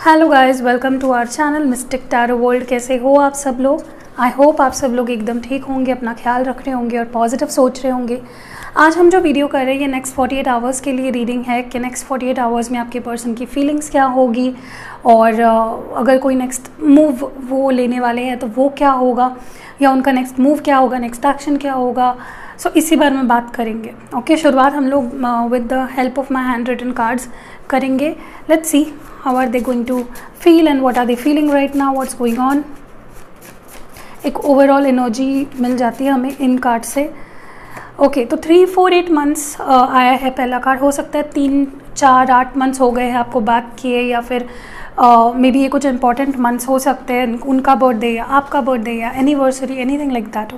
Hello guys, welcome to our channel mystic tarot world. कैसे हो आप सब लोग? आई होप आप सब लोग एकदम ठीक होंगे, अपना ख्याल रख रहे होंगे और पॉजिटिव सोच रहे होंगे। आज हम जो वीडियो कर रहे हैं ये नेक्स्ट 48 आवर्स के लिए रीडिंग है कि नेक्स्ट 48 आवर्स में आपके पर्सन की फीलिंग्स क्या होगी और अगर कोई नेक्स्ट मूव वो लेने वाले हैं तो वो क्या होगा, या उनका नेक्स्ट मूव क्या होगा, नेक्स्ट एक्शन क्या होगा। सो इसी बारे में बात करेंगे। ओके, शुरुआत हम लोग with the help of my hand written cards करेंगे। Let's see how are they going to feel and what are they feeling right now, what's going on. एक ओवरऑल एनर्जी मिल जाती है हमें इन कार्ड से। ओके, तो 3, 4, 8 मंथ्स आया है पहला कार्ड। हो सकता है 3, 4, 8 मंथ्स हो गए हैं आपको बात किए, या फिर मे बी ये कुछ इंपॉर्टेंट मंथ्स हो सकते हैं, उनका बर्थडे या आपका बर्थडे या anniversary, anything like that.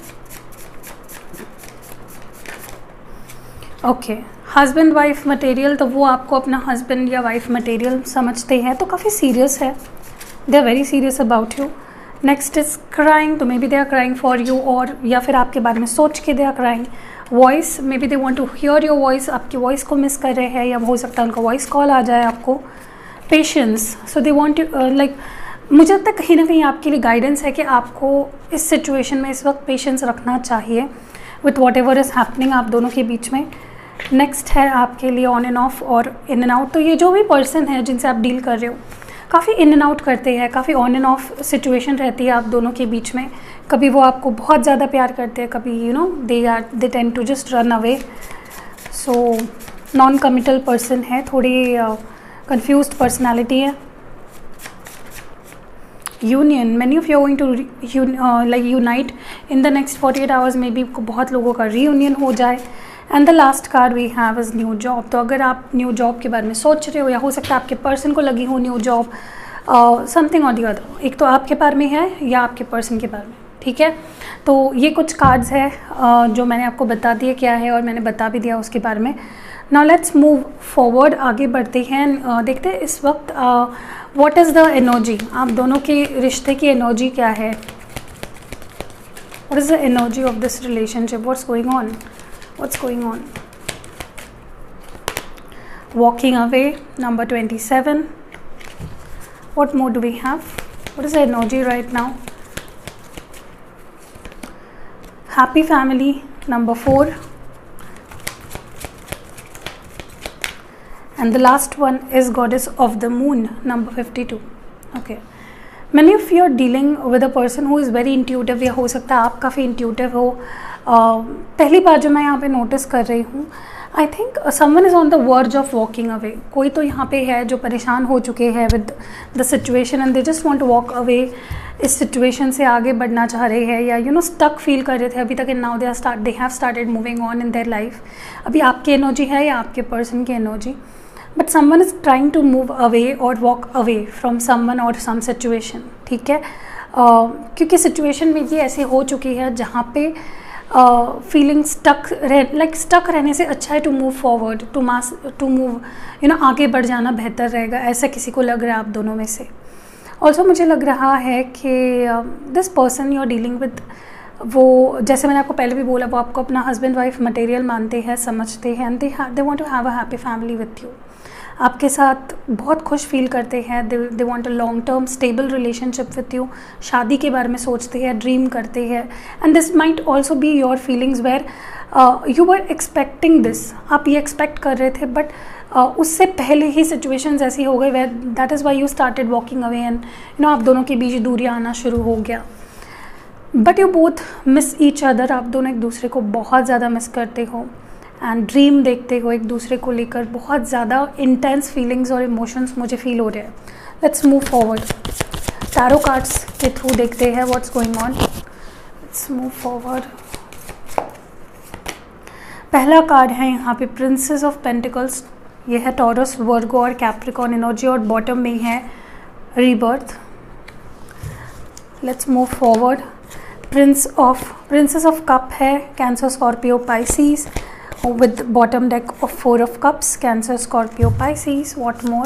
Okay, husband wife material, तो वो आपको अपना हस्बैंड या वाइफ मटेरियल समझते हैं, तो काफ़ी सीरियस है, they are very serious about you. Next is crying, तो may be they are crying for you, और या फिर आपके बारे में सोच के they are crying. Voice, may be they want to hear your voice, आपकी वॉइस को मिस कर रहे हैं, या हो सकता है उनका वॉइस कॉल आ जाए आपको। Patience, so they want you like, मुझे लगता है कहीं ना कहीं आपके लिए गाइडेंस है कि आपको इस सिचुएशन में इस वक्त पेशेंस रखना चाहिए with whatever is happening आप दोनों के बीच में। नेक्स्ट है आपके लिए ऑन एंड ऑफ और इन एंड आउट। तो ये जो भी पर्सन है जिनसे आप डील कर रहे हो काफ़ी इन एंड आउट करते हैं, काफ़ी ऑन एंड ऑफ सिचुएशन रहती है आप दोनों के बीच में। कभी वो आपको बहुत ज़्यादा प्यार करते हैं, कभी they tend to just run away. So non committal person है, थोड़ी कंफ्यूज्ड पर्सनैलिटी है। Union, many of you are going to like unite in the next 48 hours में भी बहुत लोगों का रीयूनियन हो जाए। And the last card we have is new job. तो अगर आप न्यू जॉब के बारे में सोच रहे हो, या हो सकता है आपके पर्सन को लगी हो न्यू जॉब, समथिंग और दी अदर, एक तो आपके बारे में है या आपके पर्सन के बारे में, ठीक है। तो ये कुछ कार्ड्स है जो मैंने आपको बता दिया क्या है, और मैंने बता भी दिया उसके बारे में। नाउ लेट्स मूव फॉरवर्ड, आगे बढ़ते हैं। देखते हैं इस वक्त व्हाट इज़ द एनर्जी, आप दोनों के रिश्ते की एनर्जी क्या है। What is the energy of this relationship, what's going on, what's going on? Walking away, number 27. What more do we have? What is the energy right now? Happy family, number 4. And the last one is goddess of the moon, number 52. Okay, many of you are dealing with a person who is very intuitive, या हो सकता है आप काफ़ी intuitive हो। पहली बार जो मैं यहाँ पे नोटिस कर रही हूँ, I think someone is on the verge of walking away. कोई तो यहाँ पे है जो परेशान हो चुके हैं with the situation and they just want to walk away, इस सिचुएशन से आगे बढ़ना चाह रहे हैं, या स्टक फील कर रहे थे अभी तक, and now they have started moving on in their life. अभी आपकी एनर्जी है या आपके पर्सन की energy, but someone is trying to move away और वॉक अवे फ्रॉम समवन और सम सिचुएशन, ठीक है। क्योंकि सिचुएशन में भी ऐसी हो चुकी है जहाँ पे फीलिंग स्टक रहने से अच्छा है to move forward, to move आगे बढ़ जाना बेहतर रहेगा, ऐसा किसी को लग रहा है आप दोनों में से। ऑल्सो मुझे लग रहा है कि this person you are dealing with, वो जैसे मैंने आपको पहले भी बोला, वो आपको अपना हस्बैंड वाइफ मटेरियल मानते हैं, समझते हैं, and they want to have a happy family with you. आपके साथ बहुत खुश फील करते हैं, they want a long term stable relationship with you. शादी के बारे में सोचते हैं, ड्रीम करते हैं, and this might also be your feelings where you were expecting this. आप ये एक्सपेक्ट कर रहे थे, बट उससे पहले ही सिचुएशंस ऐसी हो गई where that is why you started walking away, and आप दोनों के बीच दूरियाँ आना शुरू हो गया। But you both miss each other, आप दोनों एक दूसरे को बहुत ज़्यादा मिस करते हो, एंड ड्रीम देखते हो एक दूसरे को लेकर। बहुत ज़्यादा इंटेंस फीलिंग्स और इमोशंस मुझे फील हो रहे हैं। Let's move forward, tarot cards के थ्रू देखते हैं what's going on. Let's move forward. पहला कार्ड है यहाँ पे प्रिंसेस ऑफ पेंटिकल्स, ये है टॉरस, वर्गो और कैप्रिकॉर्न एनर्जी, और बॉटम में है rebirth. Let's move forward. Princess of cup है Cancer, Scorpio, Pisces, with bottom deck of 4 of cups, Cancer, Scorpio, Pisces. What more?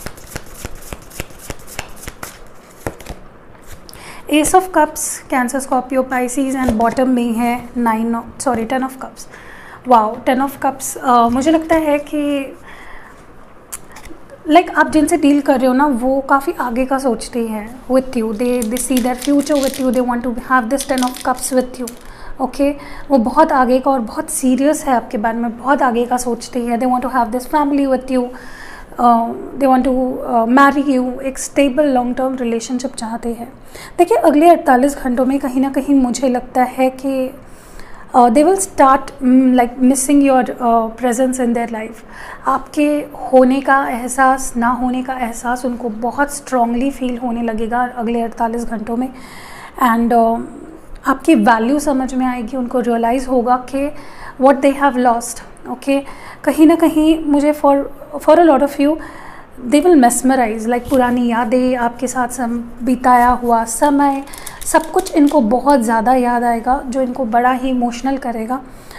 Ace of cups, Cancer, Scorpio, Pisces, and bottom में है 10 of cups. Wow, 10 of cups. मुझे लगता है कि like आप जिनसे deal कर रहे हो ना वो काफ़ी आगे का सोचते हैं with you, they see their future with you, they want to have this 10 of cups with you. Okay, वो बहुत आगे का और बहुत सीरियस है आपके बारे में, बहुत आगे का सोचते हैं। They want to have this family with you, they want to marry you, एक स्टेबल लॉन्ग टर्म रिलेशनशिप चाहते हैं। देखिए अगले 48 घंटों में कहीं ना कहीं मुझे लगता है कि they will start like missing your presence in their life। आपके होने का एहसास, ना होने का एहसास उनको बहुत स्ट्रांगली फील होने लगेगा अगले 48 घंटों में। एंड आपकी वैल्यू समझ में आएगी, उनको रियलाइज़ होगा कि what they have lost। Okay, कहीं ना कहीं मुझे for a lot of you they will mesmerize, like पुरानी यादें, आपके साथ बिताया हुआ समय, सब कुछ इनको बहुत ज़्यादा याद आएगा, जो इनको बड़ा ही इमोशनल करेगा।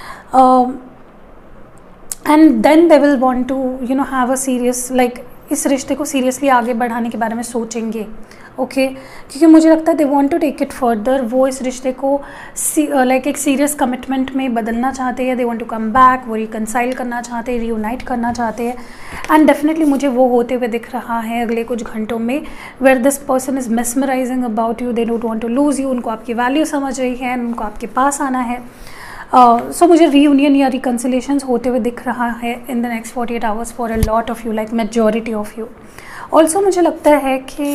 And then they will want to you know have a serious, like इस रिश्ते को सीरियसली आगे बढ़ाने के बारे में सोचेंगे। ओके, क्योंकि मुझे लगता है they want to take it further. वो इस रिश्ते को लाइक एक सीरियस कमिटमेंट में बदलना चाहते हैं। They want to come back, वो रिकनसाइल करना चाहते हैं, रीयूनाइट करना चाहते हैं। एंड डेफिनेटली मुझे वो होते हुए दिख रहा है अगले कुछ घंटों में, where this person is mesmerising about you, they don't want to lose you. उनको आपकी वैल्यू समझ रही है, उनको आपके पास आना है। सो मुझे रीयूनियन या रिकन्सिलेशंस होते हुए दिख रहा है in the next 48 hours for a lot of you, like majority of you. Also मुझे लगता है कि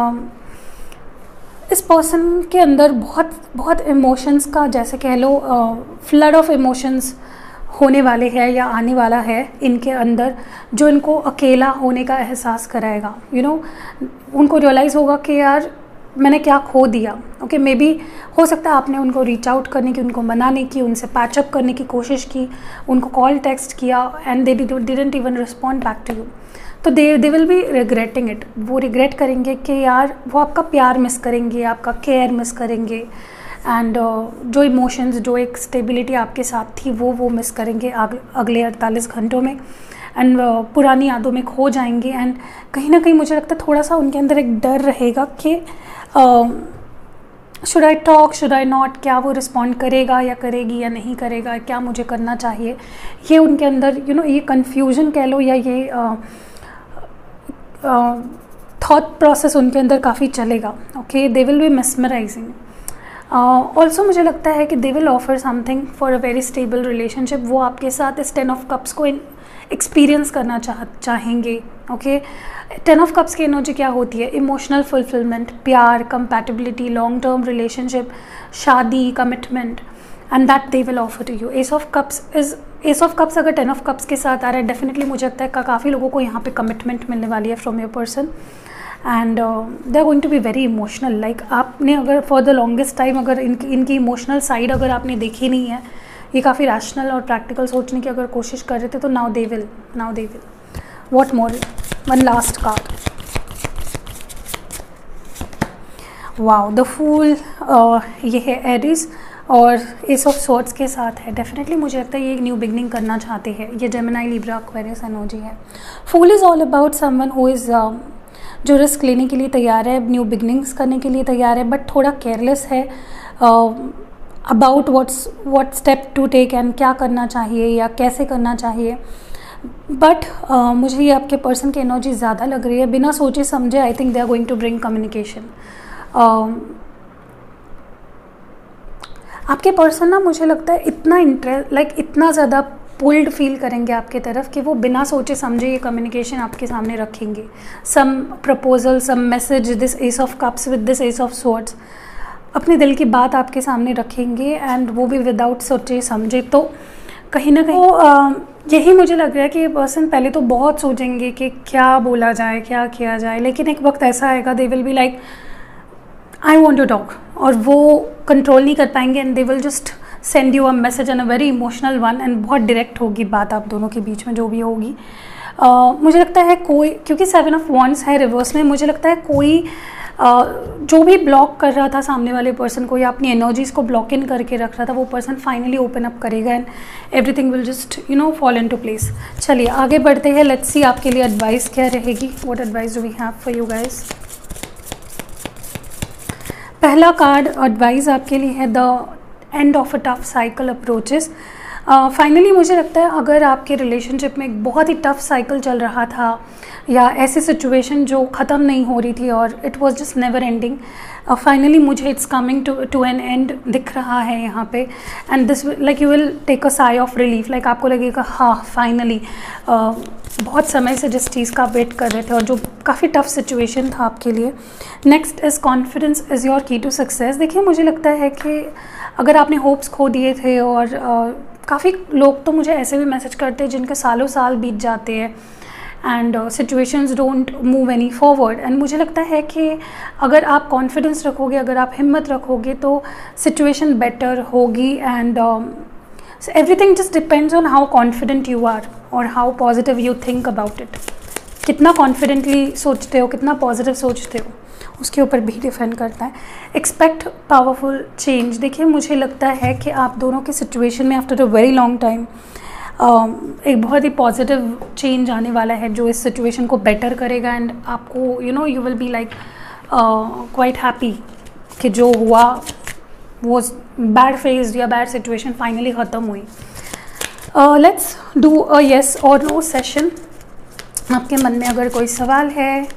इस पर्सन के अंदर बहुत बहुत इमोशंस का, जैसे कह लो फ्लड ऑफ इमोशंस होने वाले हैं या आने वाला है इनके अंदर, जो इनको अकेला होने का एहसास कराएगा। यू नो, उनको रियलाइज़ होगा कि यार मैंने क्या खो दिया। ओके, मे बी हो सकता है आपने उनको रीच आउट करने की, उनको मनाने की, उनसे पैचअप करने की कोशिश की, उनको कॉल टेक्स्ट किया and they didn't even respond back to you. तो they will be regretting it. वो रिग्रेट करेंगे कि यार वो आपका प्यार मिस करेंगे, आपका केयर मिस करेंगे, एंड जो इमोशंस, जो एक स्टेबिलिटी आपके साथ थी वो मिस करेंगे अगले 48 घंटों में। एंड पुरानी यादों में खो जाएंगे। एंड कहीं ना कहीं मुझे लगता है थोड़ा सा उनके अंदर एक डर रहेगा कि should I talk, should I not, क्या वो रिस्पॉन्ड करेगा या करेगी या नहीं करेगा, क्या मुझे करना चाहिए। ये उनके अंदर यू नो ये कन्फ्यूजन कह लो, या ये थॉट प्रोसेस उनके अंदर काफ़ी चलेगा। Okay, they will be mesmerising. Also मुझे लगता है कि दे will offer something for a very stable relationship. वो आपके साथ इस 10 ऑफ कप्स को एक्सपीरियंस करना चाहेंगे। ओके, 10 ऑफ कप्स की एनर्जी क्या होती है? इमोशनल फुलफिलमेंट, प्यार, कंपैटिबिलिटी, लॉन्ग टर्म रिलेशनशिप, शादी, commitment, and that they will offer to you. Ace of cups अगर 10 ऑफ कप्स के साथ आ रहा है, डेफिनेटली मुझे लगता है काफ़ी लोगों को यहाँ पे कमिटमेंट मिलने वाली है from your person. And they are going to be very emotional. Like आपने अगर फॉर द लॉन्गेस्ट टाइम अगर इनकी इमोशनल साइड अगर आपने देखी नहीं है, ये काफ़ी रैशनल और प्रैक्टिकल सोचने की अगर कोशिश कर रहे थे, तो now they will. What more? One last card, wow, the fool. ये है एरीज और एस ऑफ स्वॉर्ड्स के साथ है। डेफिनेटली मुझे लगता है ये एक न्यू बिगनिंग करना चाहते हैं। ये जेमिनी, लिब्रा, एक्वेरियस एनर्जी है। Fool is all about someone who is जो रिस्क लेने के लिए तैयार है, न्यू बिगनिंग्स करने के लिए तैयार है, बट थोड़ा केयरलेस है about what step to take and क्या करना चाहिए या कैसे करना चाहिए। बट मुझे ये आपके पर्सन की एनर्जी ज़्यादा लग रही है। बिना सोचे समझे I think they are going to bring communication. आपके पर्सन ना मुझे लगता है इतना ज़्यादा पुल्ड फील करेंगे आपके तरफ कि वो बिना सोचे समझे ये कम्युनिकेशन आपके सामने रखेंगे। Some proposal, some message, this ace of cups with this ace of swords, अपने दिल की बात आपके सामने रखेंगे एंड वो भी विदाउट सोचे समझे। तो कहीं ना कहीं यही मुझे लग रहा है कि ये पर्सन पहले तो बहुत सोचेंगे कि क्या बोला जाए, क्या किया जाए, लेकिन एक वक्त ऐसा आएगा they will be like I want to talk, और वो कंट्रोल नहीं कर पाएंगे and they will just send you a message and a very emotional one, and बहुत डायरेक्ट होगी बात आप दोनों के बीच में जो भी होगी। मुझे लगता है कोई, क्योंकि 7 ऑफ वॉन्ड्स है रिवर्स में, मुझे लगता है कोई जो भी ब्लॉक कर रहा था सामने वाले पर्सन को या अपनी एनर्जीज को ब्लॉक इन करके रख रहा था, वो पर्सन फाइनली ओपन अप करेगा and everything will just fall into place. चलिए आगे बढ़ते हैं, लेट्स सी आपके लिए एडवाइस क्या रहेगी। What advice do we have for you guys? पहला कार्ड एडवाइस आपके लिए है the end of a tough cycle approaches. Finally मुझे लगता है अगर आपके रिलेशनशिप में एक बहुत ही टफ साइकिल चल रहा था, या ऐसी सिचुएशन जो ख़त्म नहीं हो रही थी और it was just never ending, finally मुझे it's coming to an end दिख रहा है यहाँ पे। And this like you will take a sigh of relief, like आपको लगेगा हाँ फाइनली, बहुत समय से जिस चीज़ का वेट कर रहे थे और जो काफ़ी टफ सिचुएशन था आपके लिए। Next is confidence is your key to success. देखिए मुझे लगता है कि अगर आपने होप्स खो दिए थे, और काफ़ी लोग तो मुझे ऐसे भी मैसेज करते हैं जिनके सालों साल बीत जाते हैं and situations don't move any forward, and मुझे लगता है कि अगर आप कॉन्फिडेंस रखोगे, अगर आप हिम्मत रखोगे तो सिचुएशन बेटर होगी। And everything just depends on how confident you are और how positive you think about it. कितना कॉन्फिडेंटली सोचते हो, कितना पॉजिटिव सोचते हो, उसके ऊपर भी डिपेंड करता है। Expect powerful change. देखिए मुझे लगता है कि आप दोनों की सिचुएशन में after a very long time एक बहुत ही पॉजिटिव चेंज आने वाला है जो इस सिचुएशन को बेटर करेगा, एंड आपको you will be like quite happy कि जो हुआ वो बैड फेज या बैड सिचुएशन फाइनली ख़त्म हुई। लेट्स डू अ येस और नो सेशन। आपके मन में अगर कोई सवाल है,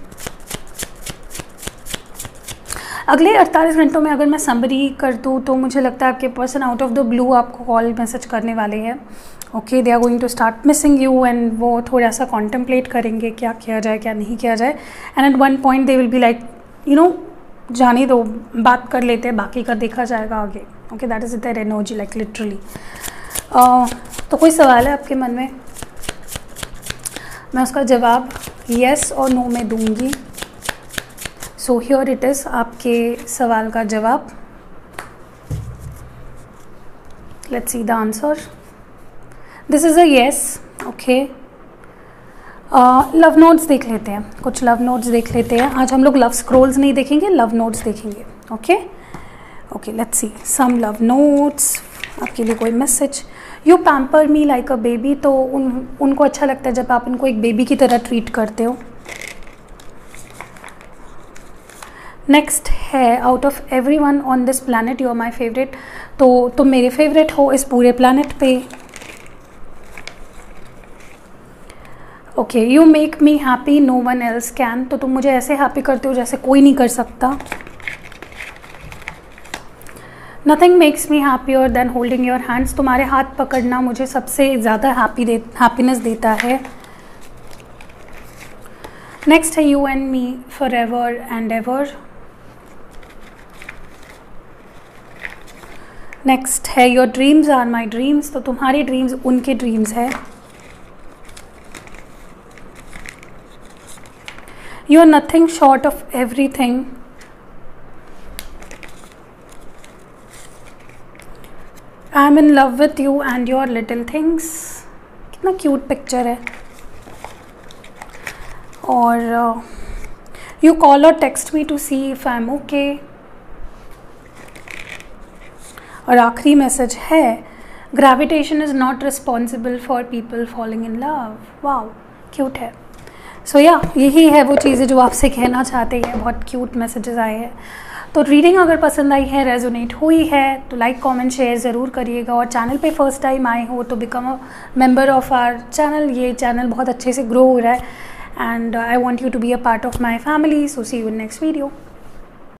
अगले 48 घंटों में अगर मैं समरी कर दूँ तो मुझे लगता है आपके person out of the blue आपको कॉल मैसेज करने वाले हैं। Okay, they are going to start missing you, and वो थोड़ा सा कॉन्टेम्पलेट करेंगे क्या किया जाए क्या नहीं किया जाए, and at one point they will be like जाने दो, बात कर लेते हैं, बाकी का देखा जाएगा आगे। Okay, that is their energy like literally. तो कोई सवाल है आपके मन में? मैं उसका जवाब येस और नो में दूंगी। सो हियर इट इज़, आपके सवाल का जवाब। Let's see the answer. This is a yes. Okay, love notes देख लेते हैं, कुछ लव नोट्स देख लेते हैं। आज हम लोग लव स्क्रोल्स नहीं देखेंगे, लव नोट्स देखेंगे। Okay okay, let's see some love notes. आपके लिए कोई message. You pamper me like a baby, तो उनको अच्छा लगता है जब आप उनको एक बेबी की तरह ट्रीट करते हो। नेक्स्ट है out of every one on this planet you are my favourite, तो तुम मेरे फेवरेट हो इस पूरे प्लानट पे। Okay, you make me happy no one else can, तो तुम मुझे ऐसे हैप्पी करते हो जैसे कोई नहीं कर सकता। Nothing makes me happier than holding your hands, तुम्हारे हाथ पकड़ना मुझे सबसे ज़्यादा हैप्पीनेस देता है। नेक्स्ट है you and me forever and ever. Next है your dreams are my dreams, तो तुम्हारी ड्रीम्स उनके ड्रीम्स है। You are nothing short of everything. I am in love with you and your little things. कितना cute picture है। और you call और text me to see if I am okay. और आखिरी मैसेज है gravitation is not responsible for people falling in love. Wow, cute है। So या यही है वो चीज़ें जो आपसे कहना चाहते हैं। बहुत क्यूट मैसेजेस आए हैं। तो रीडिंग अगर पसंद आई है, रेजोनेट हुई है, तो लाइक कमेंट शेयर ज़रूर करिएगा। और चैनल पे फर्स्ट टाइम आए हो तो become a member of our channel. ये चैनल बहुत अच्छे से ग्रो हो रहा है and I want you to be a part of my family. So see you in next video.